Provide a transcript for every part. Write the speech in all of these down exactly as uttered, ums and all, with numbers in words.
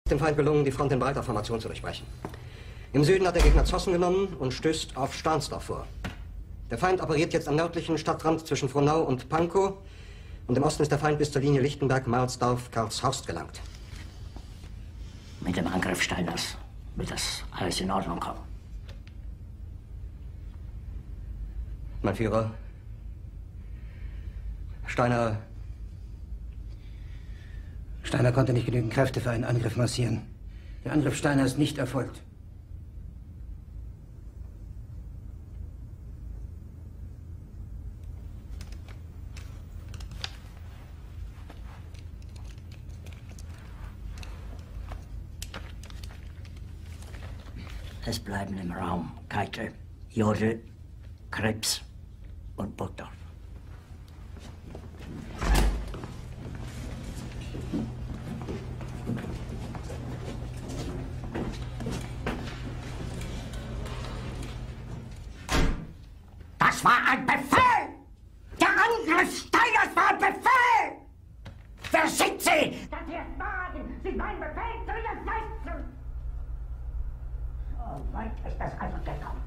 dem Feind gelungen, die Front in breiter Formation zu durchbrechen. Im Süden hat der Gegner Zossen genommen und stößt auf Stahnsdorf vor. Der Feind operiert jetzt am nördlichen Stadtrand zwischen Frohnau und Pankow und im Osten ist der Feind bis zur Linie Lichtenberg-Marsdorf-Karlshorst gelangt. Mit dem Angriff Steiners wird das alles in Ordnung kommen. Mein Führer, Steiner... Steiner konnte nicht genügend Kräfte für einen Angriff massieren. Der Angriff Steiner ist nicht erfolgt. Es bleiben im Raum Keitel, Jodl, Krebs und Burgdorf. Das war ein Befehl! Der Angriff Steiners war ein Befehl! Wer sind Sie, dass Sie es wagen, sich meinen Befehl zu widersetzen? So weit ist das also gekommen.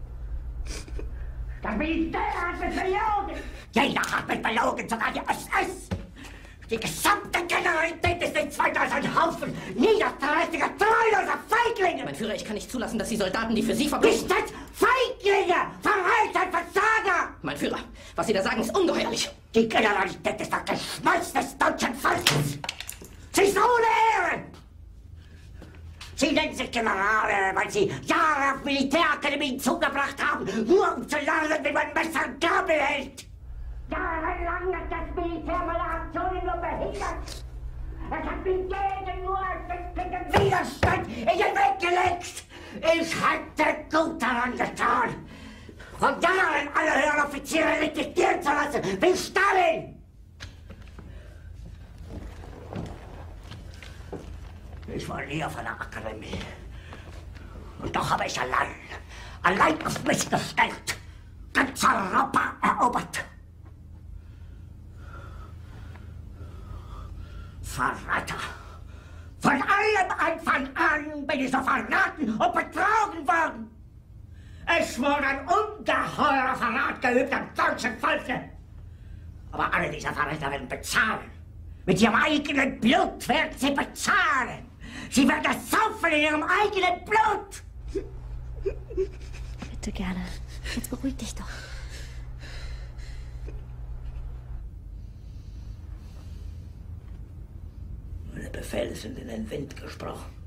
Das Militär hat mich belogen! Jeder hat mich belogen, sogar die S S! Die gesamte Generalität ist nichts weiter als ein Haufen niederträchtiger, treuloser Feiglinge! Mein Führer, ich kann nicht zulassen, dass die Soldaten, die für Sie verbringen... Nicht als Feiglinge! Verreiter, Versager! Mein Führer, was Sie da sagen, ist ungeheuerlich. Die Generalität ist das Geschmeiß des deutschen Volkes! Sie ist ohne Ehre! Sie nennen sich Generale, weil Sie Jahre auf Militärakademien zugebracht haben, nur um zu lernen, wie man Messer und Gabel hält! Jahrelang hat das Militär meine Aktionen nur behindert! Es hat mich jeden nur als Widerstand in den Weg gelegt! Ich hätte gut daran getan, von Jahren alle höheren Offiziere liquidieren zu lassen, wie Stalin! Ich war nie auf einer Akademie. Und doch habe ich allein, allein auf mich gestellt, ganz Europa erobert. Verräter! Von allem Anfang an bin ich so verraten und betrogen worden. Es wurde ein ungeheurer Verrat geübt am deutschen Volke. Aber alle diese Verräter werden bezahlen. Mit ihrem eigenen Blut werden sie bezahlen. Sie werden das saufen in ihrem eigenen Blut. Bitte gerne. Jetzt beruhig dich doch. Meine Befehle sind in den Wind gesprochen.